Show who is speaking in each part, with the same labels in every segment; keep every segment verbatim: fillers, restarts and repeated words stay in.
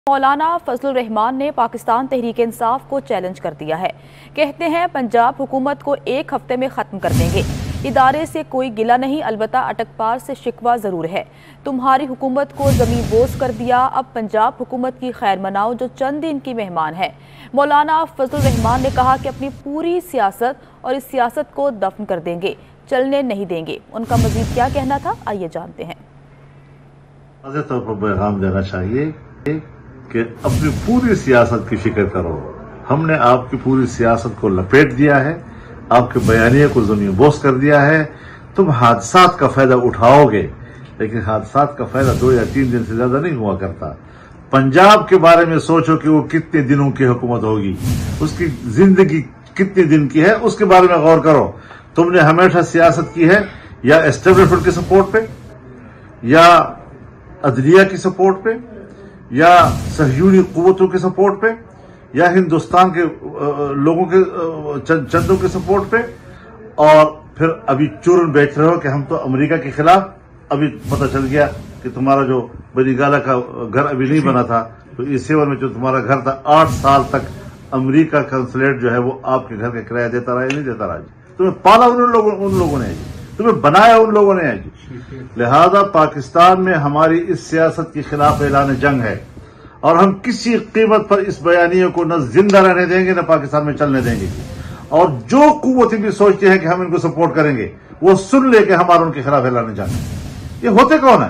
Speaker 1: مولانا فضل الرحمان نے پاکستان تحریک انصاف کو چیلنج کر دیا ہے۔ کہتے ہیں پنجاب حکومت کو ایک ہفتے میں ختم کر دیں گے۔ ادارے سے کوئی گلہ نہیں، البتہ اٹک پار سے شکوہ ضرور ہے۔ تمہاری حکومت کو زمین بوس کر دیا، اب پنجاب حکومت کی خیر مناؤ جو چند دن کی مہمان ہے۔ مولانا فضل الرحمان نے کہا کہ اپنی پوری سیاست اور اس سیاست کو دفن کر دیں گے، چلنے نہیں دیں گے۔ ان کا مزید کیا کہنا تھا، آئیے جانتے ہیں۔
Speaker 2: واضح طور پر پیغام دینا چاہیے کہ اپنی پوری سیاست کی فکر کرو۔ ہم نے آپ کی پوری سیاست کو لپیٹ دیا ہے، آپ کے بیانیے کو زمین بوس کر دیا ہے۔ تم حادثات کا فائدہ اٹھاؤ گے، لیکن حادثات کا فائدہ دو یا تین دن سے زیادہ نہیں ہوا کرتا۔ پنجاب کے بارے میں سوچو کہ وہ کتنے دنوں کی حکومت ہوگی، اس کی زندگی کتنے دن کی ہے، اس کے بارے میں غور کرو۔ تم نے ہمیشہ سیاست کی ہے یا اسٹیبلشمنٹ کی سپورٹ پہ، یا عدلیہ کی سپورٹ پہ، یا صہیونی قوتوں کے سپورٹ پہ، یا ہندوستان کے لوگوں کے چندوں کے سپورٹ پہ، اور پھر ابھی چورن بیچ رہے ہو کہ ہم تو امریکہ کے خلاف۔ ابھی پتہ چل گیا کہ تمہارا جو بنی گالہ کا گھر ابھی نہیں بنا تھا، تو ای سیون میں جو تمہارا گھر تھا، آٹھ سال تک امریکہ کنسولیٹ جو ہے وہ آپ کے گھر کا کرایہ دیتا رہا، نہیں دیتا رہا جی۔ تمہیں پالا ان لوگوں ان لوگوں نے جی، تمہیں بنایا ان لوگوں نے جی۔ لہذا پاکستان میں ہماری اس سیاست کے خلاف اعلان جنگ ہے، اور ہم کسی قیمت پر اس بیانیے کو نہ زندہ رہنے دیں گے، نہ پاکستان میں چلنے دیں گے۔ اور جو قوتیں بھی سوچتی ہیں کہ ہم ان کو سپورٹ کریں گے، وہ سن لے کہ ہمارا ان کے خلاف اعلان جنگ ہے۔ یہ ہوتے کون ہیں؟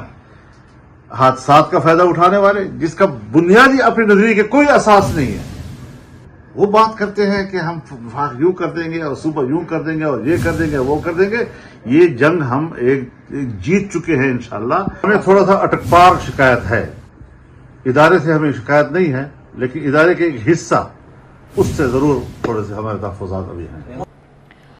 Speaker 2: حادثات کا فائدہ اٹھانے والے، جس کا بنیادی اپنی نظریے کے کوئی اساس نہیں ہے۔ وہ بات کرتے ہیں کہ ہم یوں کر دیں گے اور صوبہ یوں کر دیں گے اور یہ کر دیں گے وہ کر دیں گے۔ یہ جنگ ہم ایک جیت چکے ہیں انشاءاللہ۔ ہمیں تھوڑا سا اٹک پار شکایت ہے، ادارے سے ہمیں شکایت نہیں ہے، لیکن ادارے کے ایک حصہ اس سے ضرور تھوڑے سے ہمارے تحفظات ابھی ہیں۔